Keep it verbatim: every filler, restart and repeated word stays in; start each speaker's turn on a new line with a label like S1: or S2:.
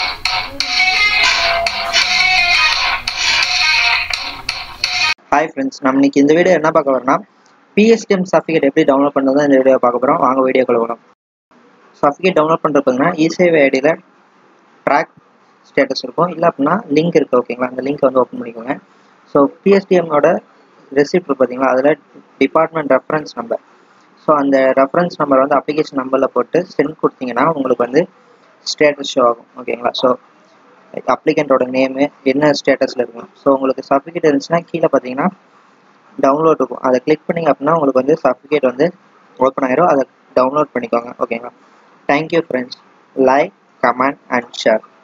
S1: Hi friends, நம்ம இன்னைக்கு இந்த வீடியோ என்ன பார்க்க வரோம்னா பிஎஸ்டிஎம் சர்டிஃபிகேட் எப்படி டவுன்லோட் பண்ணுறது இந்த வீடியோ பார்க்க போகிறோம். வாங்க வீடியோக்குள்ள போகலாம். சர்டிஃபிகேட் டவுன்லோட் பண்ணுறதுனா இசேவை ஐடியில் ட்ராக் ஸ்டேட்டஸ் இருக்கும், இல்லை அப்படின்னா லிங்க் இருக்குது. ஓகேங்களா, அந்த லிங்க் வந்து ஓப்பன் பண்ணிக்கோங்க. ஸோ பிஎஸ்டிஎம்மோட ரெசிப்ட் பார்த்தீங்களா, அதில் டிபார்ட்மெண்ட் ரெஃபரன்ஸ் நம்பர். ஸோ அந்த ரெஃபரன்ஸ் நம்பர் வந்து அப்ளிகேஷன் நம்பரில் போட்டு சென்ட் கொடுத்தீங்கன்னா உங்களுக்கு வந்து ஸ்டேட்டஸ் ஷோ ஆகும். ஓகேங்களா, ஸோ அப்ளிகண்ட்டோட நேமு என்ன ஸ்டேட்டஸில் இருக்கும். ஸோ உங்களுக்கு சர்டிஃபிகேட் இருந்துச்சுன்னா கீழே பார்த்தீங்கன்னா டவுன்லோட் இருக்கும், அதை கிளிக் பண்ணிங்க அப்படின்னா உங்களுக்கு வந்து சர்டிஃபிகேட் வந்து ஓப்பன் ஆயிரும். அதை டவுன்லோட் பண்ணிக்கோங்க. ஓகேங்களா, thank you friends. Like, comment and share.